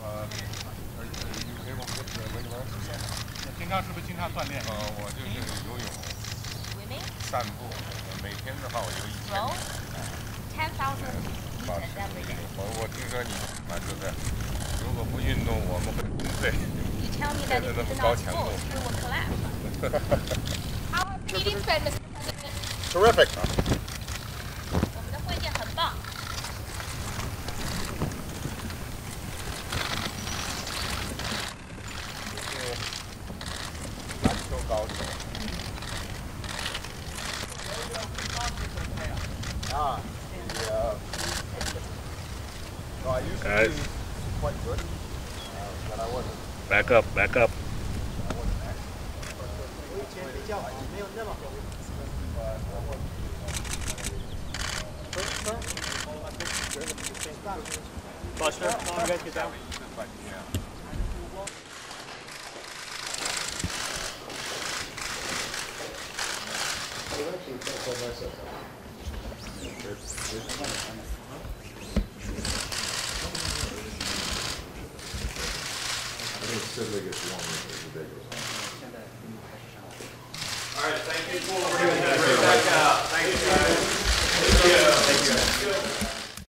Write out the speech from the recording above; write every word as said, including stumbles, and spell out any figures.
呃，而且 you able to get the regular exercise？ 平常是不是经常锻炼？ 呃，我就是游泳、散步，每天的话我游一千米。 ten thousand meters every day。我我听说你啊，对不对？如果不运动，我们会崩溃。现在那么高强度。 Our meeting, Mister President. Terrific. 我们的会见很棒。 是篮球高手。啊，the uh, no, I used to Guys. be quite good, uh, but I wasn't. Back up, back up. I wasn't actually. 我以前比较好，没有那么好。 Buster, come on, guys, get down. I think Sidley gets one as the day goes on. All right, thank you for bringing that right back out. Thank you, guys. Thank you. Thank you.